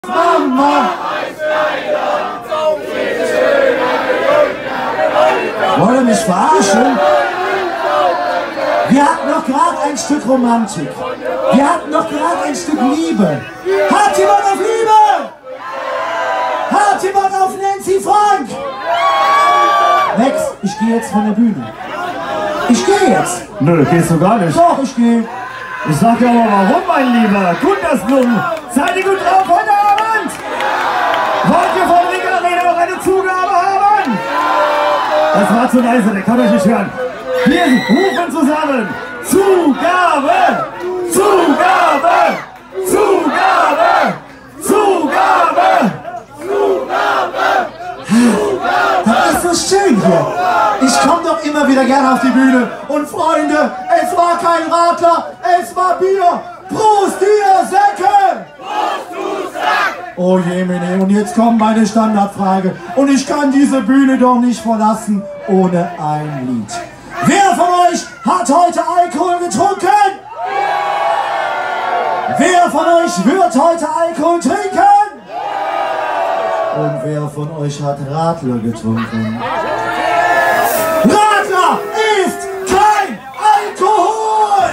Mama! Wollt ihr mich verarschen? Wir hatten noch gerade ein Stück Romantik. Wir hatten noch gerade ein Stück Liebe. Hat jemand auf Liebe? Hat jemand auf Nancy Frank? Max, ich gehe jetzt von der Bühne. Ich gehe jetzt. Nö, gehst du gar nicht. Doch, ich gehe. Ich sag dir aber warum, mein Lieber. Guntersblum, seid ihr gut drauf heute Abend? Wollt ihr von Rick Arena noch eine Zugabe haben? Das war zu leise, der kann euch nicht hören. Wir rufen zusammen. Zugabe! Zugabe! Zugabe! Zugabe! Das ist so schön hier. Ich komme doch immer wieder gerne auf die Bühne. Und Freunde, es war kein Radler, es war Bier. Prost, ihr Säcke! Prost, du Sack! Oh Jemine, und jetzt kommt meine Standardfrage. Und ich kann diese Bühne doch nicht verlassen ohne ein Lied. Wer von euch hat heute Alkohol getrunken? Wer von euch wird heute Alkohol trinken? Und wer von euch hat Radler getrunken? Radler ist kein Alkohol!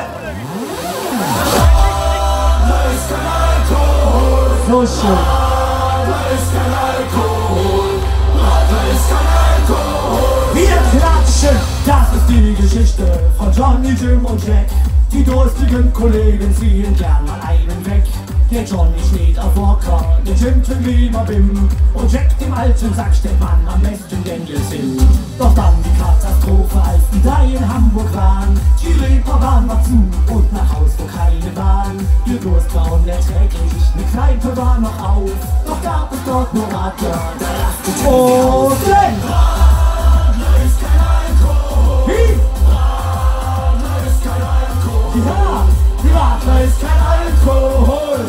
Radler ist kein Alkohol! So schön. Radler ist kein Alkohol! Radler ist kein Alkohol! Wir klatschen! Das ist die Geschichte von Johnny, Jim und Jack. Die durstigen Kollegen ziehen gern mal einen weg. Der Johnny steht auf Walker, der Jim trinkt lieber Bim. Und Jack, dem alten Sack, stellt man am besten Daniels hin. Doch dann die Katastrophe, als die drei in Hamburg waren. Die Reeperbahn war zu und nach Haus wo keine Bahn. Ihr Durst war unerträglich, eine Kneipe war noch auf. Doch gab es dort nur Radler, da lachte oh, Radler ist kein Alkohol! Wie? Radler ist kein Alkohol! Ja, Radler ist kein Alkohol!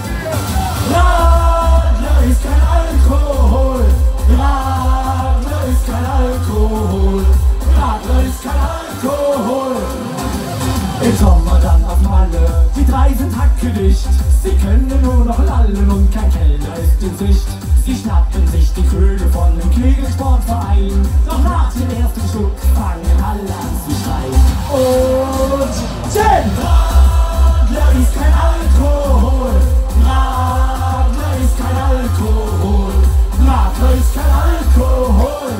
Radler ist kein Alkohol! Radler ist kein Alkohol! Radler ist kein Alkohol! im Sommer dann auf Malle, die drei sind hackedicht. Sie können nur noch lallen und kein Kellner ist in Sicht. Sie schnappen sich die Kröge von dem Kegelsportverein. Doch nach dem ersten Schluck fangen alle an zu schreien. Und Jim! Radler ist kein Alkohol! Radler ist kein Alkohol! Radler ist kein Alkohol!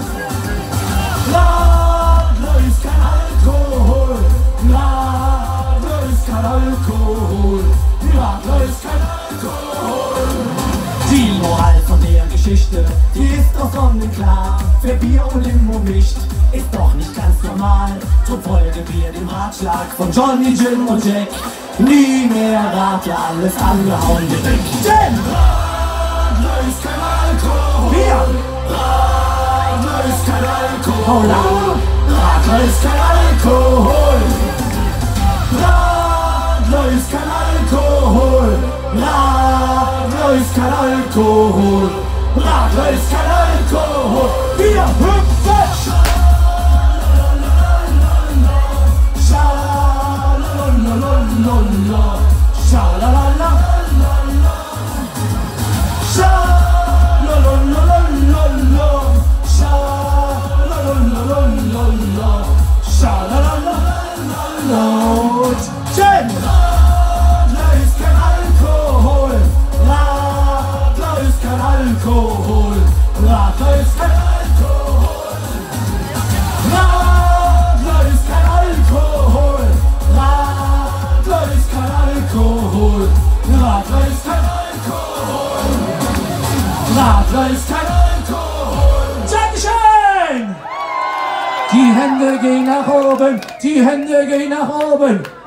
Radler ist kein Alkohol! Radler ist kein Alkohol! Radler ist kein Alkohol! Die Moral von der Geschichte, die ist doch sonnenklar. Wer Bier und Limo mischt, ist doch nicht ganz normal. Drum folgen wir dem Ratschlag von Johnny, Jim und Jack. Nie mehr Radler, alles angehauen direkt. Jim! Radler ist kein Alkohol! Bier! Radler ist kein Alkohol! Paula! Radler ist kein Alkohol! Radler ist kein Alkohol! Radler ist kein Alkohol! Radler ist kein Alkohol! Wir hüpfen! Schalalala, schalalala, Und Jim! Radler ist kein Alkohol! Radler ist kein Alkohol! Radler ist kein Alkohol! Radler ist kein Alkohol! Radler ist kein Alkohol! Radler ist kein Alkohol! Radler ist kein Alkohol! Dankeschön! Die Hände gehen nach oben, die Hände gehen nach oben.